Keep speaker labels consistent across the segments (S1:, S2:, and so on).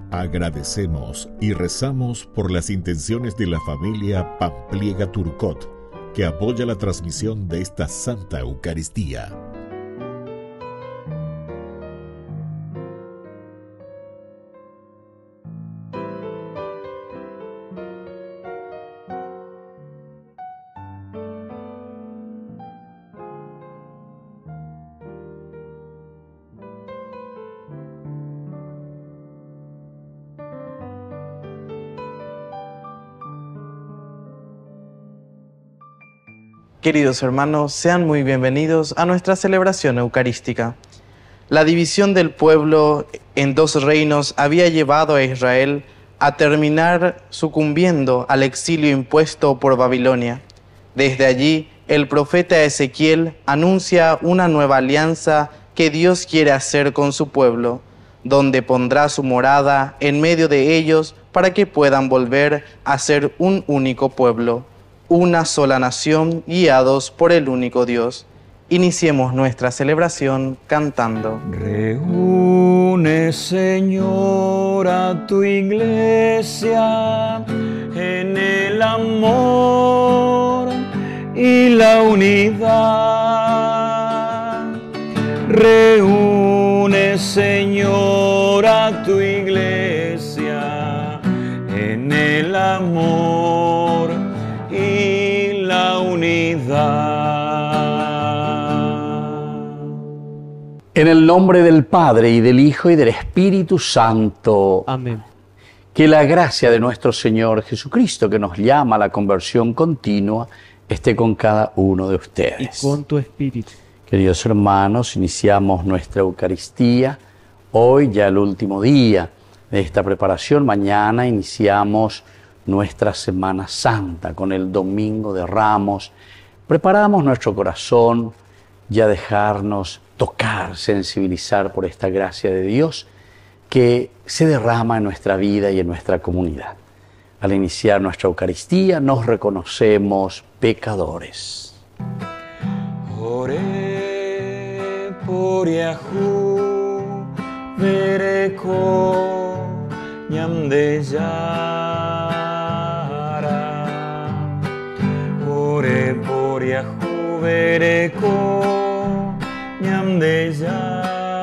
S1: Agradecemos y rezamos por las intenciones de la familia Pampliega Turcot, que apoya la transmisión de esta Santa Eucaristía.
S2: Queridos hermanos, sean muy bienvenidos a nuestra celebración eucarística. La división del pueblo en dos reinos había llevado a Israel a terminar sucumbiendo al exilio impuesto por Babilonia. Desde allí, el profeta Ezequiel anuncia una nueva alianza que Dios quiere hacer con su pueblo, donde pondrá su morada en medio de ellos para que puedan volver a ser un único pueblo, una sola nación, guiados por el único Dios. Iniciemos nuestra celebración cantando.
S3: Reúne, Señor, a tu iglesia en el amor y la unidad. Reúne, Señor, a tu iglesia en el amor y la unidad.
S4: En el nombre del Padre, y del Hijo, y del Espíritu Santo.
S5: Amén.
S4: Que la gracia de nuestro Señor Jesucristo, que nos llama a la conversión continua, esté con cada uno de ustedes.
S5: Y con tu espíritu.
S4: Queridos hermanos, iniciamos nuestra Eucaristía. Hoy ya el último día de esta preparación. Mañana iniciamos nuestra Semana Santa con el Domingo de Ramos. Preparamos nuestro corazón ya dejarnos tocar, sensibilizar por esta gracia de Dios que se derrama en nuestra vida y en nuestra comunidad. Al iniciar nuestra Eucaristía nos reconocemos pecadores.
S3: Ore por Yahu, vereko, ñamdeyara. Ore por Yahu, vereko, ñamdeyara.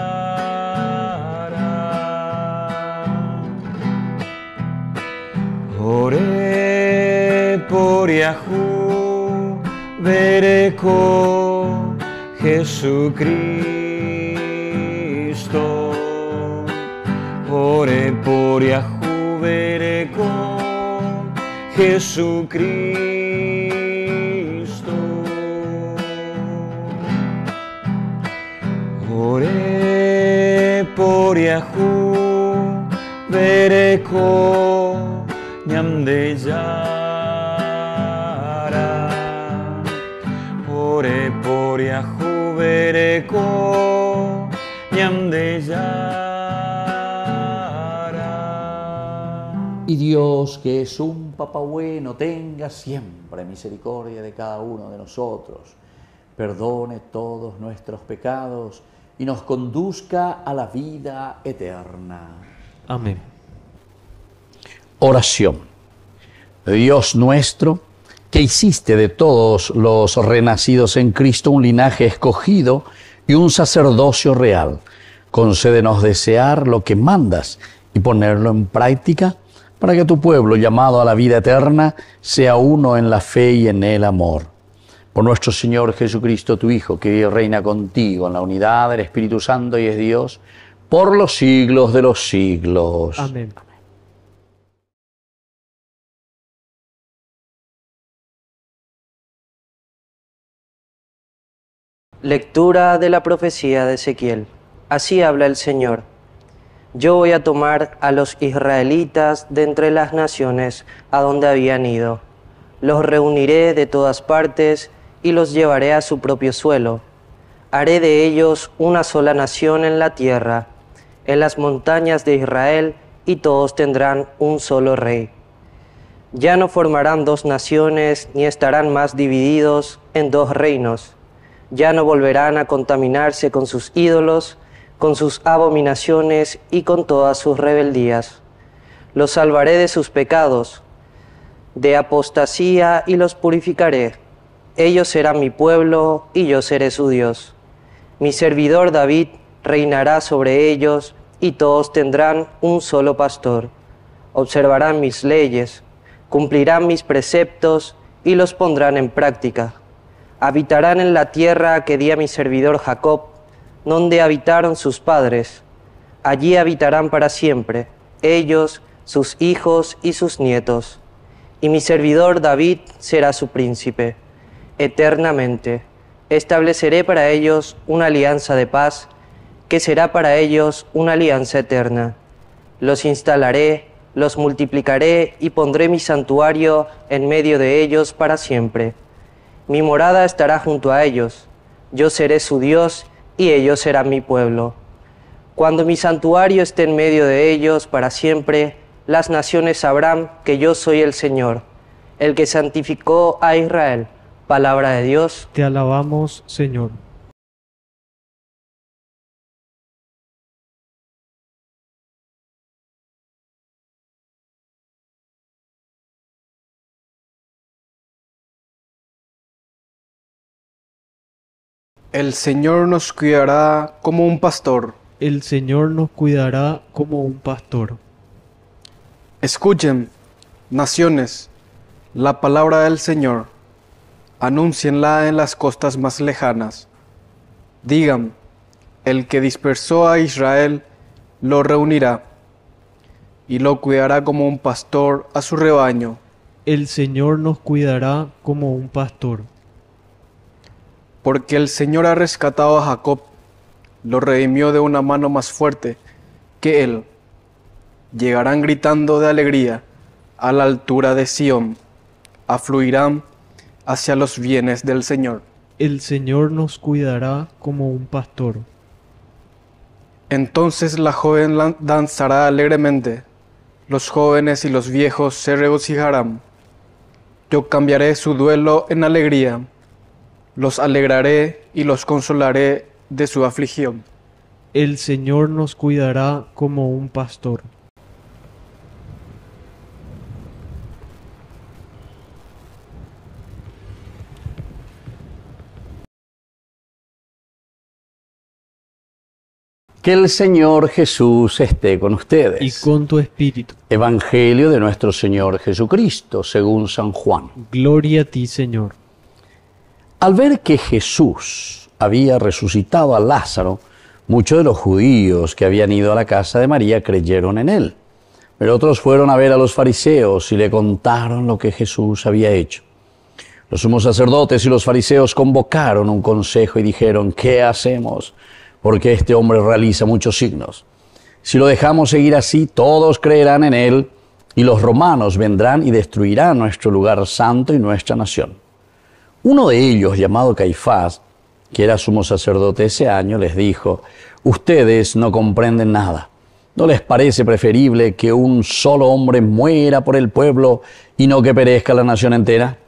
S3: Ore por Yahu, vereko, Jesucristo. Ore por Yahu, vereko, Jesucristo. Ore por Yahu, vereko, ñamdeyara. Ore por Yahu, vereko, ñamdeyara.
S4: Y Dios, que es un Papá bueno, tenga siempre misericordia de cada uno de nosotros, perdone todos nuestros pecados y nos conduzca a la vida eterna.
S5: Amén.
S4: Oración. Dios nuestro, que hiciste de todos los renacidos en Cristo un linaje escogido y un sacerdocio real, concédenos desear lo que mandas y ponerlo en práctica para que tu pueblo, llamado a la vida eterna, sea uno en la fe y en el amor. Por nuestro Señor Jesucristo, tu Hijo, que vive y reina contigo en la unidad del Espíritu Santo y es Dios, por los siglos de los siglos.
S5: Amén.
S6: Lectura de la profecía de Ezequiel. Así habla el Señor. Yo voy a tomar a los israelitas de entre las naciones a donde habían ido. Los reuniré de todas partes y los llevaré a su propio suelo. Haré de ellos una sola nación en la tierra, en las montañas de Israel, y todos tendrán un solo rey. Ya no formarán dos naciones, ni estarán más divididos en dos reinos. Ya no volverán a contaminarse con sus ídolos, con sus abominaciones y con todas sus rebeldías, Los salvaré de sus pecados, de apostasía, y los purificaré. Ellos serán mi pueblo y yo seré su Dios. Mi servidor David reinará sobre ellos y todos tendrán un solo pastor. Observarán mis leyes, cumplirán mis preceptos y los pondrán en práctica. Habitarán en la tierra que di a mi servidor Jacob, donde habitaron sus padres. Allí habitarán para siempre, ellos, sus hijos y sus nietos. Y mi servidor David será su príncipe. Eternamente estableceré para ellos una alianza de paz, que será para ellos una alianza eterna. Los instalaré, los multiplicaré y pondré mi santuario en medio de ellos para siempre. Mi morada estará junto a ellos, yo seré su Dios y ellos serán mi pueblo. Cuando mi santuario esté en medio de ellos para siempre, las naciones sabrán que yo soy el Señor, el que santificó a Israel. Palabra de Dios.
S5: Te alabamos, Señor.
S7: El Señor nos cuidará como un pastor.
S5: El Señor nos cuidará como un pastor.
S7: Escuchen, naciones, la palabra del Señor. Anúncienla en las costas más lejanas. Digan, el que dispersó a Israel lo reunirá y lo cuidará como un pastor a su rebaño.
S5: El Señor nos cuidará como un pastor.
S7: Porque el Señor ha rescatado a Jacob, lo redimió de una mano más fuerte que él. Llegarán gritando de alegría a la altura de Sión, afluirán hacia los bienes del Señor.
S5: El Señor nos cuidará como un pastor.
S7: Entonces la joven danzará alegremente, los jóvenes y los viejos se regocijarán. Yo cambiaré su duelo en alegría, los alegraré y los consolaré de su aflicción.
S5: El Señor nos cuidará como un pastor.
S4: Que el Señor Jesús esté con ustedes.
S5: Y con tu espíritu.
S4: Evangelio de nuestro Señor Jesucristo, según San Juan.
S5: Gloria a ti, Señor.
S4: Al ver que Jesús había resucitado a Lázaro, muchos de los judíos que habían ido a la casa de María creyeron en él. Pero otros fueron a ver a los fariseos y le contaron lo que Jesús había hecho. Los sumos sacerdotes y los fariseos convocaron un consejo y dijeron, ¿qué hacemos? Porque este hombre realiza muchos signos. Si lo dejamos seguir así, todos creerán en él, y los romanos vendrán y destruirán nuestro lugar santo y nuestra nación. Uno de ellos, llamado Caifás, que era sumo sacerdote ese año, les dijo, ustedes no comprenden nada. ¿No les parece preferible que un solo hombre muera por el pueblo y no que perezca la nación entera?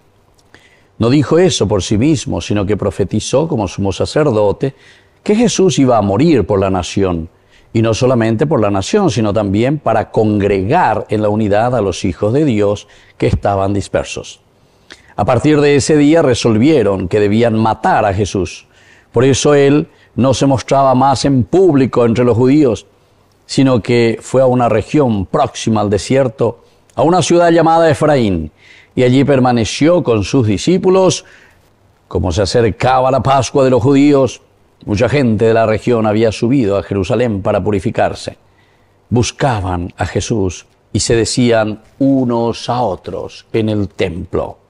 S4: No dijo eso por sí mismo, sino que profetizó como sumo sacerdote que Jesús iba a morir por la nación, y no solamente por la nación, sino también para congregar en la unidad a los hijos de Dios que estaban dispersos. A partir de ese día resolvieron que debían matar a Jesús. Por eso él no se mostraba más en público entre los judíos, sino que fue a una región próxima al desierto, a una ciudad llamada Efraín, y allí permaneció con sus discípulos. Como se acercaba la Pascua de los judíos, mucha gente de la región había subido a Jerusalén para purificarse. Buscaban a Jesús y se decían unos a otros en el templo,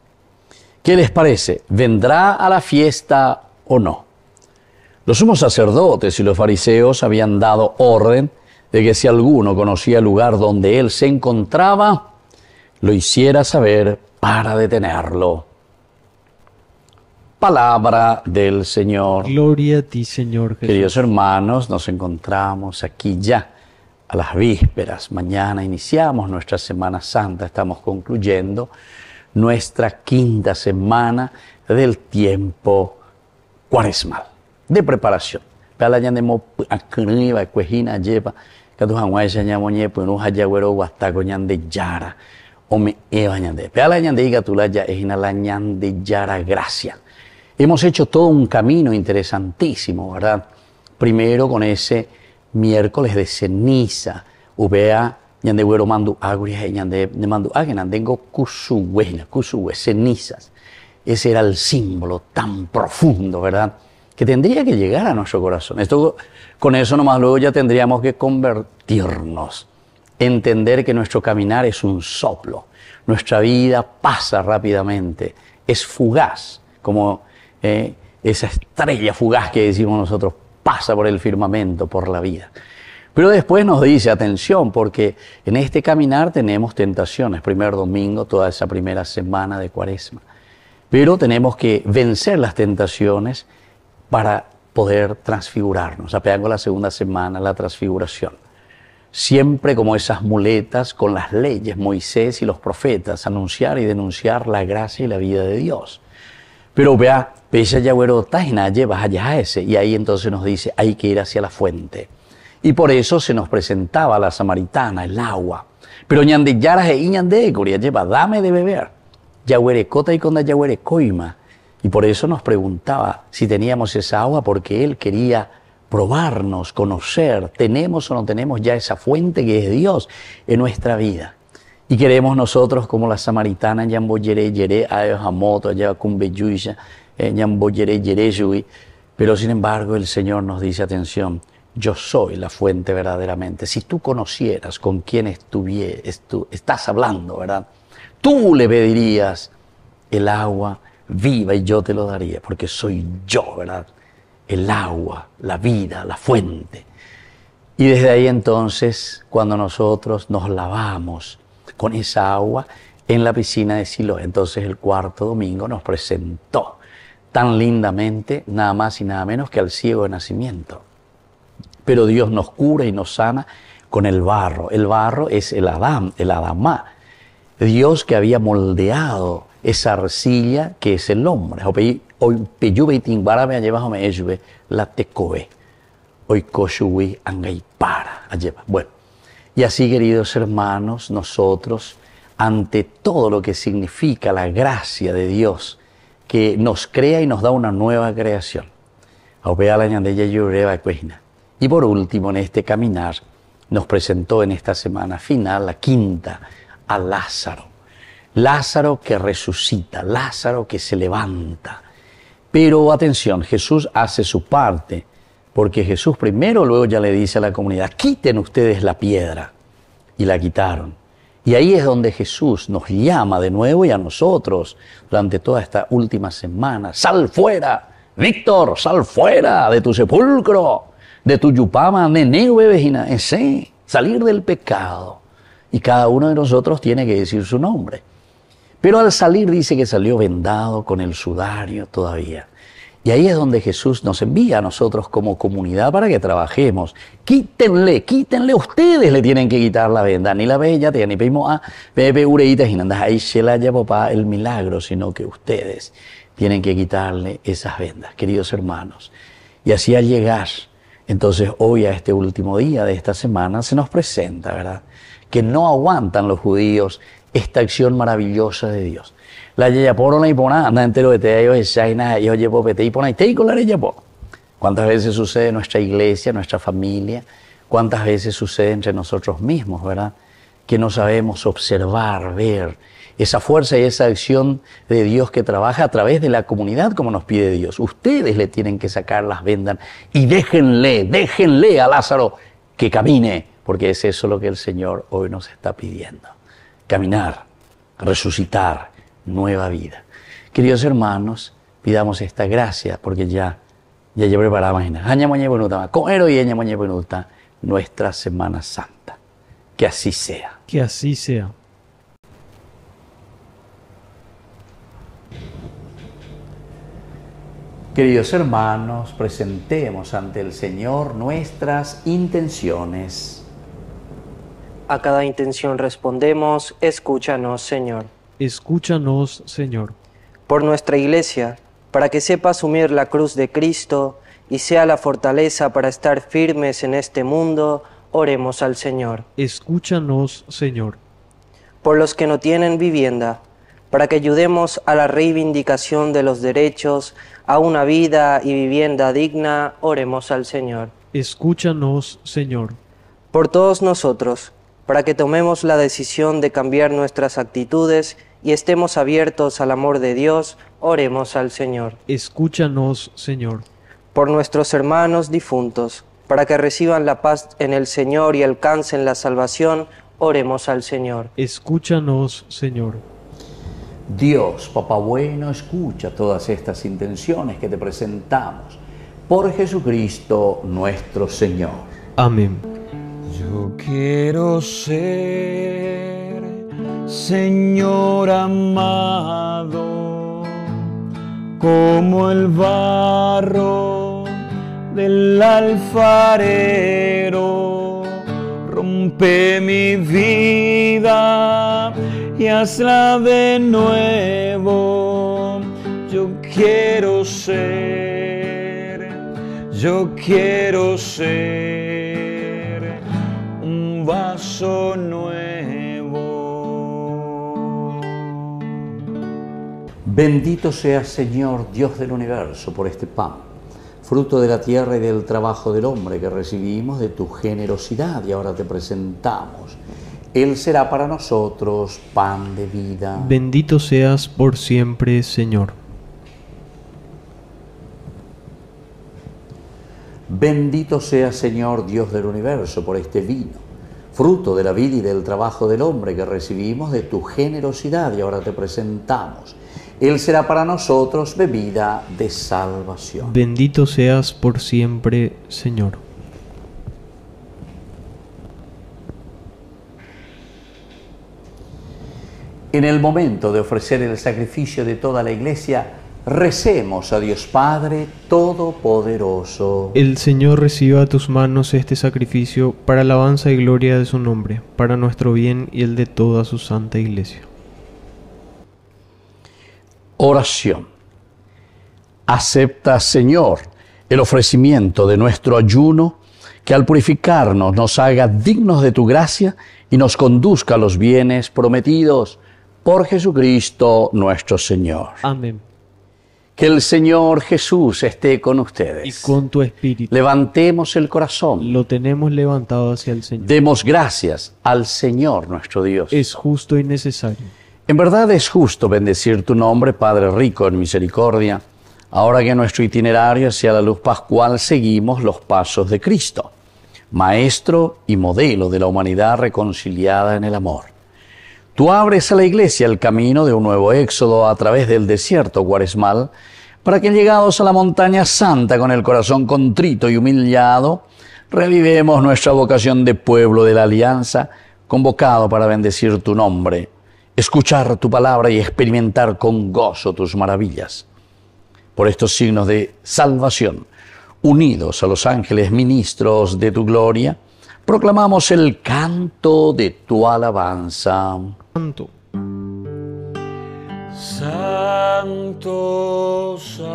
S4: ¿qué les parece? ¿Vendrá a la fiesta o no? Los sumos sacerdotes y los fariseos habían dado orden de que si alguno conocía el lugar donde él se encontraba, lo hiciera saber para detenerlo. Palabra del Señor.
S5: Gloria a ti, Señor Jesús.
S4: Queridos hermanos, nos encontramos aquí ya a las vísperas. Mañana iniciamos nuestra Semana Santa. Estamos concluyendo nuestra quinta semana del tiempo cuaresmal de preparación. que tu hanguay se llama ñe pues no haya güero guastaco ñande yara o me eva ñande pero la ñande diga tú la ya es la ñande yara gracia. Hemos hecho todo un camino interesantísimo, ¿verdad? Primero con ese miércoles de ceniza, ubea ñande güero mandu aguria ñande mandu agenandengo kusuwe cenizas. Ese era el símbolo tan profundo, ¿verdad?, que tendría que llegar a nuestro corazón. Con eso nomás luego ya tendríamos que convertirnos, entender que nuestro caminar es un soplo, nuestra vida pasa rápidamente, es fugaz, como esa estrella fugaz que decimos nosotros, pasa por el firmamento, por la vida. Pero después nos dice, atención, porque en este caminar tenemos tentaciones, primer domingo, toda esa primera semana de Cuaresma. Pero tenemos que vencer las tentaciones para poder transfigurarnos. Apegando la segunda semana, la transfiguración. Siempre como esas muletas con las leyes, Moisés y los profetas, anunciar y denunciar la gracia y la vida de Dios. Pero vea, pesa yagüero tajina, llevas allá ese. Y ahí entonces nos dice, hay que ir hacia la fuente. Y por eso se nos presentaba a la samaritana, el agua. Pero ñande yaras e ñande coria lleva, dame de beber. Yagüere cota y conda yagüere coima. Y por eso nos preguntaba si teníamos esa agua, porque él quería probarnos, conocer, tenemos o no tenemos ya esa fuente que es Dios en nuestra vida. Y queremos nosotros, como la samaritana, ñambo yere yere, ayo hamoto, allá cumbeyuya, ñambo yere yere yui. Pero sin embargo el Señor nos dice, atención, yo soy la fuente verdaderamente. Si tú conocieras con quién estás hablando, ¿verdad?, tú le pedirías el agua viva y yo te lo daría, porque soy yo, ¿verdad?, el agua, la vida, la fuente. Y desde ahí entonces, cuando nosotros nos lavamos con esa agua en la piscina de Siloé, entonces el cuarto domingo nos presentó tan lindamente, nada más y nada menos que al ciego de nacimiento. Pero Dios nos cura y nos sana con el barro. El barro es el Adán, el Adamá. Dios que había moldeado esa arcilla que es el hombre. Hoy peyube tingbara me lleva me ejube la tecoe. Hoy koshui angay para lleva. Bueno, y así, queridos hermanos, nosotros, ante todo lo que significa la gracia de Dios, que nos crea y nos da una nueva creación. Y por último, en este caminar, nos presentó en esta semana final, la quinta, a Lázaro. Lázaro que resucita, Lázaro que se levanta. Pero atención, Jesús hace su parte, porque Jesús primero luego ya le dice a la comunidad, quiten ustedes la piedra. Y la quitaron. Y ahí es donde Jesús nos llama de nuevo y a nosotros durante toda esta última semana. Sal fuera, Víctor, sal fuera de tu sepulcro, de tu yupama, neneo bebejina, ese, salir del pecado. Y cada uno de nosotros tiene que decir su nombre. Pero al salir dice que salió vendado con el sudario todavía. Y ahí es donde Jesús nos envía a nosotros como comunidad para que trabajemos. Quítenle, ustedes le tienen que quitar la venda. Ni la bella, ni peimo a pepe ureita y nandas ahí se la llevó para el milagro, sino que ustedes tienen que quitarle esas vendas, queridos hermanos. Y así al llegar, entonces hoy a este último día de esta semana se nos presenta, ¿verdad?, que no aguantan los judíos esta acción maravillosa de Dios. La yeyaporo la ipona anda entero de te ellos shaina yo llevo pete y pona y te con la yeyapo. ¿Cuántas veces sucede en nuestra iglesia, en nuestra familia? ¿Cuántas veces sucede entre nosotros mismos, verdad? Que no sabemos observar, ver esa fuerza y esa acción de Dios que trabaja a través de la comunidad como nos pide Dios. Ustedes le tienen que sacar las vendas y déjenle a Lázaro que camine, porque es eso lo que el Señor hoy nos está pidiendo. Caminar, resucitar, nueva vida. Queridos hermanos, pidamos esta gracia porque ya preparamos nuestra Semana Santa. Que así sea.
S5: Que así sea.
S4: Queridos hermanos, presentemos ante el Señor nuestras intenciones.
S6: A cada intención respondemos, escúchanos, Señor.
S5: Escúchanos, Señor.
S6: Por nuestra Iglesia, para que sepa asumir la cruz de Cristo y sea la fortaleza para estar firmes en este mundo, oremos al Señor.
S5: Escúchanos, Señor.
S6: Por los que no tienen vivienda, para que ayudemos a la reivindicación de los derechos a una vida y vivienda digna, oremos al Señor.
S5: Escúchanos, Señor.
S6: Por todos nosotros, para que tomemos la decisión de cambiar nuestras actitudes y estemos abiertos al amor de Dios, oremos al Señor.
S5: Escúchanos, Señor.
S6: Por nuestros hermanos difuntos, para que reciban la paz en el Señor y alcancen la salvación, oremos al Señor.
S5: Escúchanos, Señor.
S4: Dios, Papá bueno, escucha todas estas intenciones que te presentamos. Por Jesucristo nuestro Señor.
S5: Amén.
S3: Yo quiero ser, Señor amado, como el barro del alfarero. Rompe mi vida y hazla de nuevo. Yo quiero ser un vaso nuevo.
S4: Bendito seas, Señor, Dios del universo, por este pan, fruto de la tierra y del trabajo del hombre que recibimos de tu generosidad y ahora te presentamos. Él será para nosotros pan de vida.
S5: Bendito seas por siempre, Señor.
S4: Bendito seas, Señor, Dios del universo, por este vino, fruto de la vida y del trabajo del hombre que recibimos de tu generosidad y ahora te presentamos. Él será para nosotros bebida de salvación.
S5: Bendito seas por siempre, Señor.
S4: En el momento de ofrecer el sacrificio de toda la Iglesia, recemos a Dios Padre Todopoderoso.
S5: El Señor reciba a tus manos este sacrificio para alabanza y gloria de su nombre, para nuestro bien y el de toda su santa Iglesia.
S4: Oración. Acepta, Señor, el ofrecimiento de nuestro ayuno, que al purificarnos nos haga dignos de tu gracia y nos conduzca a los bienes prometidos por Jesucristo nuestro Señor.
S5: Amén.
S4: Que el Señor Jesús esté con ustedes.
S5: Y con tu espíritu.
S4: Levantemos el corazón.
S5: Lo tenemos levantado hacia el Señor.
S4: Demos gracias al Señor nuestro Dios.
S5: Es justo y necesario.
S4: En verdad es justo bendecir tu nombre, Padre rico en misericordia, ahora que en nuestro itinerario hacia la luz pascual seguimos los pasos de Cristo, Maestro y modelo de la humanidad reconciliada en el amor. Tú abres a la Iglesia el camino de un nuevo éxodo a través del desierto cuaresmal, para que llegados a la montaña santa con el corazón contrito y humillado, revivemos nuestra vocación de pueblo de la alianza, convocado para bendecir tu nombre, escuchar tu palabra y experimentar con gozo tus maravillas. Por estos signos de salvación, unidos a los ángeles ministros de tu gloria, proclamamos el canto de tu alabanza.
S5: Santo.
S3: Santo,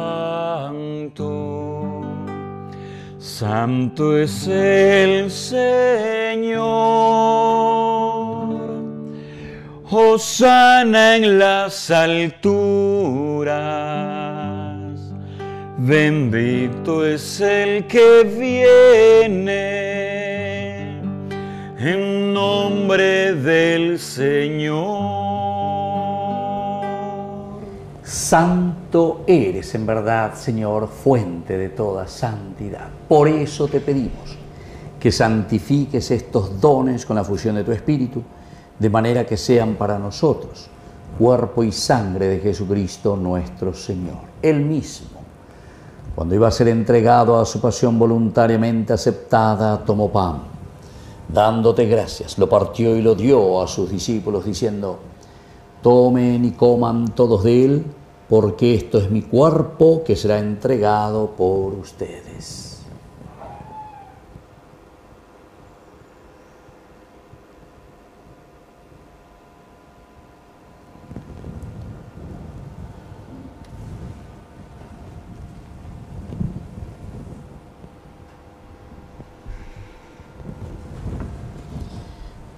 S3: santo, santo es el Señor. Hosana en las alturas. Bendito es el que viene en nombre del Señor.
S4: Santo eres en verdad, Señor, fuente de toda santidad. Por eso te pedimos que santifiques estos dones con la fusión de tu Espíritu, de manera que sean para nosotros cuerpo y sangre de Jesucristo nuestro Señor. Él mismo, cuando iba a ser entregado a su pasión voluntariamente aceptada, tomó pan, dándote gracias, lo partió y lo dio a sus discípulos, diciendo: tomen y coman todos de él, porque esto es mi cuerpo que será entregado por ustedes.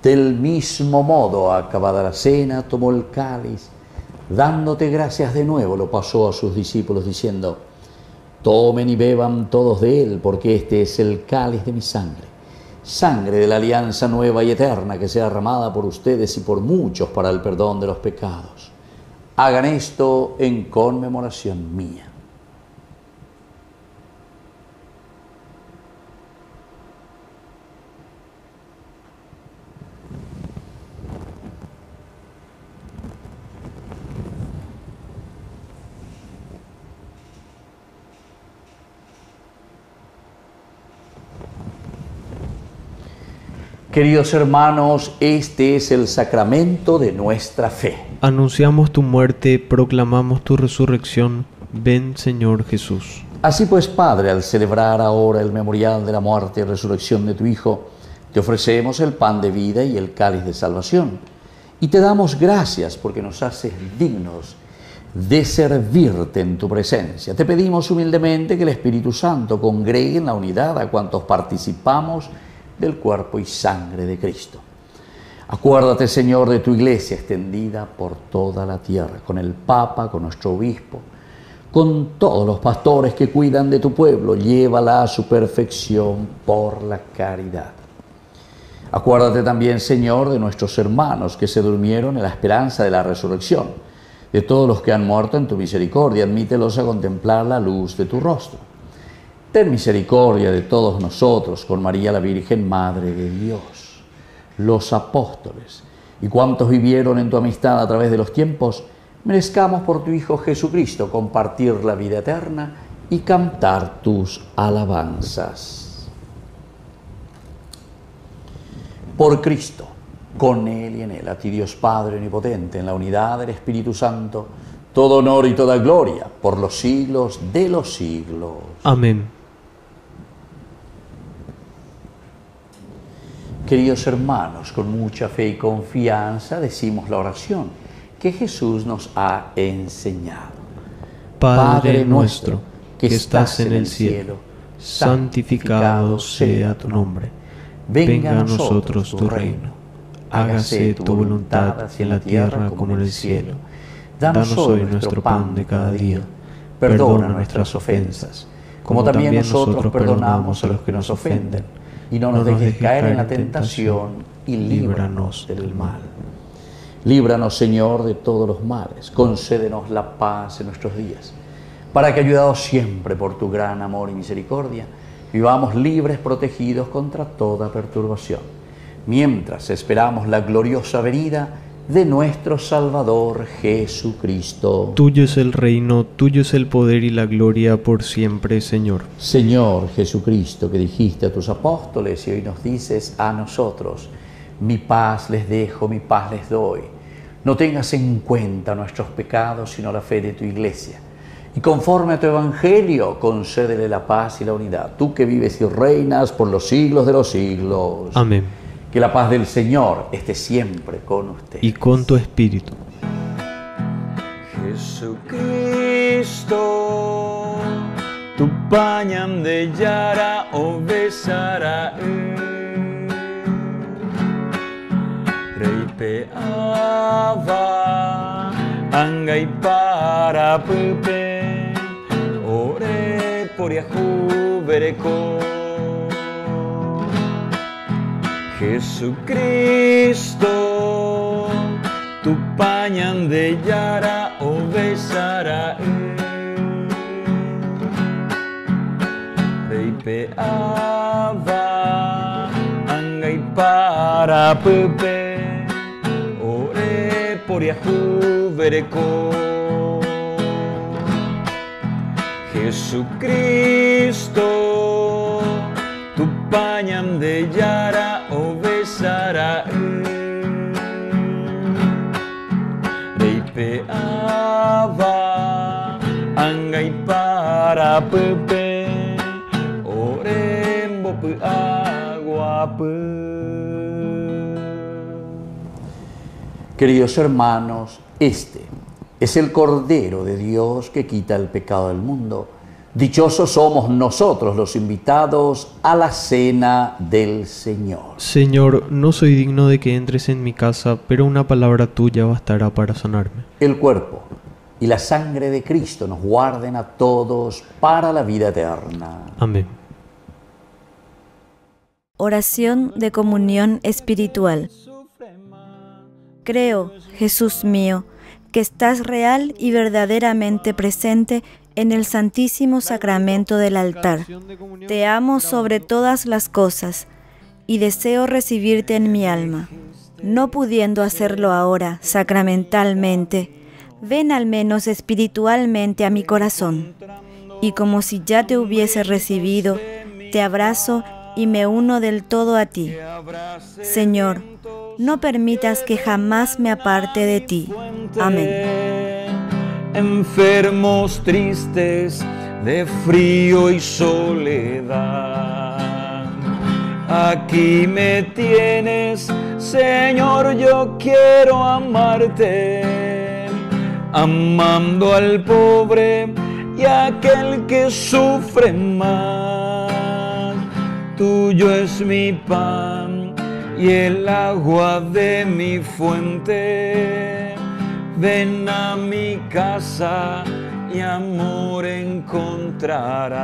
S4: Del mismo modo, acabada la cena, tomó el cáliz, dándote gracias de nuevo, lo pasó a sus discípulos diciendo: tomen y beban todos de él, porque este es el cáliz de mi sangre, sangre de la alianza nueva y eterna que sea derramada por ustedes y por muchos para el perdón de los pecados. Hagan esto en conmemoración mía. Queridos hermanos, este es el sacramento de nuestra fe.
S5: Anunciamos tu muerte, proclamamos tu resurrección. Ven, Señor Jesús.
S4: Así pues, Padre, al celebrar ahora el memorial de la muerte y resurrección de tu Hijo, te ofrecemos el pan de vida y el cáliz de salvación. Y te damos gracias porque nos haces dignos de servirte en tu presencia. Te pedimos humildemente que el Espíritu Santo congregue en la unidad a cuantos participamos del cuerpo y sangre de Cristo. Acuérdate, Señor, de tu iglesia extendida por toda la tierra, con el Papa, con nuestro obispo, con todos los pastores que cuidan de tu pueblo. Llévala a su perfección por la caridad. Acuérdate también, Señor, de nuestros hermanos que se durmieron en la esperanza de la resurrección, de todos los que han muerto en tu misericordia. Admítelos a contemplar la luz de tu rostro. Ten misericordia de todos nosotros, con María la Virgen, Madre de Dios, los apóstoles y cuantos vivieron en tu amistad a través de los tiempos, merezcamos por tu Hijo Jesucristo compartir la vida eterna y cantar tus alabanzas. Por Cristo, con Él y en Él, a ti Dios Padre Omnipotente, en la unidad del Espíritu Santo, todo honor y toda gloria por los siglos de los siglos.
S5: Amén.
S4: Queridos hermanos, con mucha fe y confianza decimos la oración que Jesús nos ha enseñado.
S5: Padre nuestro, que estás en el cielo, santificado sea tu nombre. Venga a nosotros tu reino. Hágase tu voluntad así en la tierra como en el cielo. Danos hoy nuestro pan de cada día. Perdona nuestras ofensas, como también nosotros perdonamos a los que nos ofenden. Y no nos dejes caer en la tentación, y líbranos del mal.
S4: Líbranos, Señor, de todos los males. Concédenos la paz en nuestros días, para que, ayudados siempre por tu gran amor y misericordia, vivamos libres, protegidos contra toda perturbación, mientras esperamos la gloriosa venida de nuestro Salvador Jesucristo.
S5: Tuyo es el reino, tuyo es el poder y la gloria por siempre, Señor.
S4: Señor Jesucristo, que dijiste a tus apóstoles y hoy nos dices a nosotros: mi paz les dejo, mi paz les doy. No tengas en cuenta nuestros pecados, sino la fe de tu iglesia. Y conforme a tu evangelio, concédele la paz y la unidad. Tú que vives y reinas por los siglos de los siglos.
S5: Amén.
S4: Que la paz del Señor esté siempre con ustedes.
S5: Y con tu espíritu.
S3: Jesucristo, tu pañam de yara o besara Reipe ava angai para pupe ore por yahu vereko. Jesucristo, tu pañam de yara o besara Reipe ava angai para pupe ore por yahu vereko. Jesucristo, tu pañam de yara o besara Reipe ava angai para pupe orembo pu agua pu.
S4: Queridos hermanos, este es el Cordero de Dios que quita el pecado del mundo. Dichosos somos nosotros los invitados a la cena del Señor.
S5: Señor, no soy digno de que entres en mi casa, pero una palabra tuya bastará para sanarme.
S4: El cuerpo y la sangre de Cristo nos guarden a todos para la vida eterna.
S5: Amén.
S8: Oración de comunión espiritual. Creo, Jesús mío, que estás real y verdaderamente presente en el Santísimo Sacramento del altar. Te amo sobre todas las cosas y deseo recibirte en mi alma. No pudiendo hacerlo ahora sacramentalmente, ven al menos espiritualmente a mi corazón. Y como si ya te hubiese recibido, te abrazo y me uno del todo a ti. Señor, no permitas que jamás me aparte de ti. Amén.
S3: Enfermos, tristes, de frío y soledad. Aquí me tienes, Señor, yo quiero amarte, amando al pobre y a aquel que sufre más. Tuyo es mi pan y el agua de mi fuente. Ven a mi casa y amor encontrarás.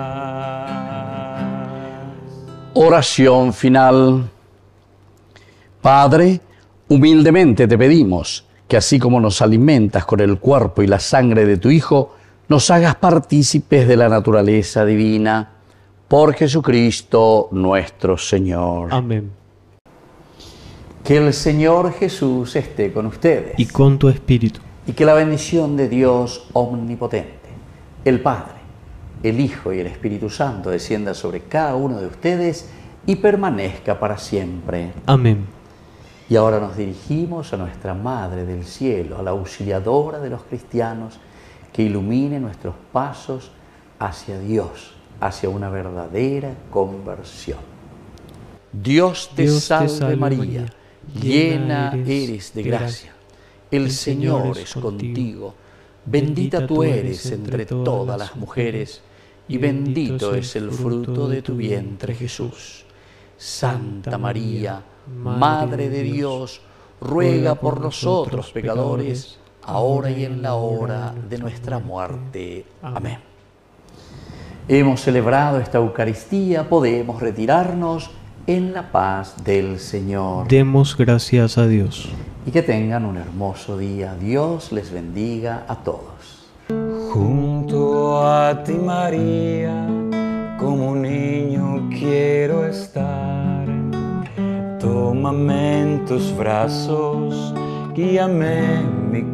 S4: Oración final. Padre, humildemente te pedimos que así como nos alimentas con el cuerpo y la sangre de tu Hijo, nos hagas partícipes de la naturaleza divina. Por Jesucristo nuestro Señor.
S5: Amén.
S4: Que el Señor Jesús esté con ustedes.
S5: Y con tu espíritu.
S4: Y que la bendición de Dios omnipotente, el Padre, el Hijo y el Espíritu Santo descienda sobre cada uno de ustedes y permanezca para siempre.
S5: Amén.
S4: Y ahora nos dirigimos a nuestra Madre del Cielo, a la auxiliadora de los cristianos, que ilumine nuestros pasos hacia Dios, hacia una verdadera conversión. Dios te salve María, llena eres de gracia. El Señor es contigo. Bendita tú eres entre todas las mujeres, y bendito es el fruto de tu vientre, Jesús. Santa María, Madre de Dios, ruega por nosotros pecadores, ahora y en la hora de nuestra muerte. Amén. Hemos celebrado esta Eucaristía, podemos retirarnos en la paz del Señor.
S5: Demos gracias a Dios.
S4: Y que tengan un hermoso día. Dios les bendiga a todos.
S3: Junto a ti, María, como un niño quiero estar. Tómame en tus brazos, guíame en mi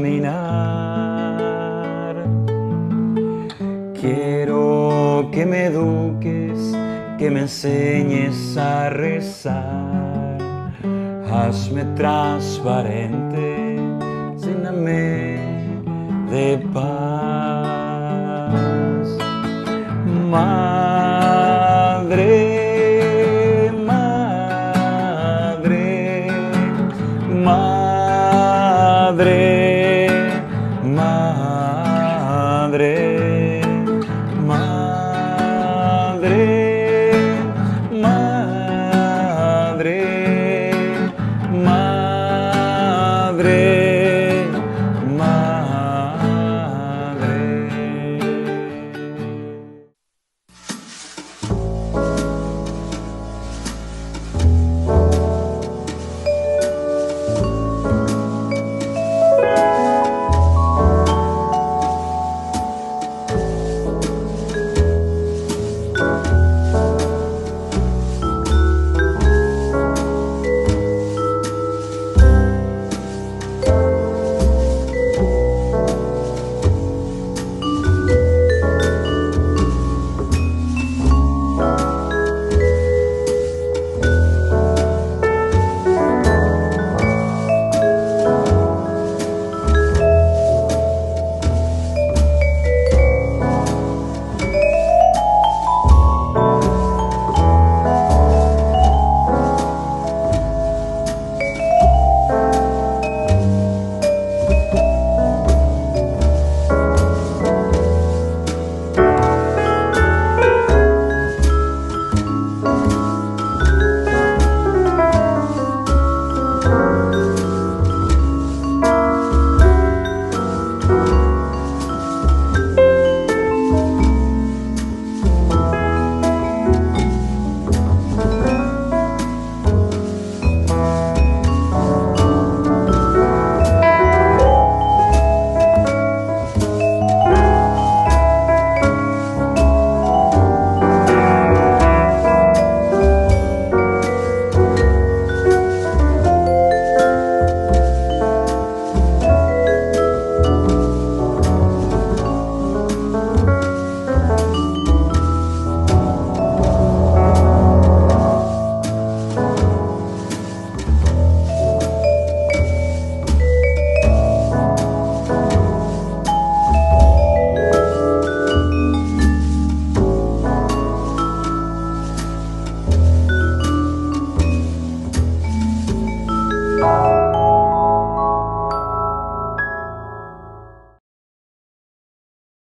S3: caminar. Quiero que me eduques, que me enseñes a rezar. Hazme transparente, lléname de paz.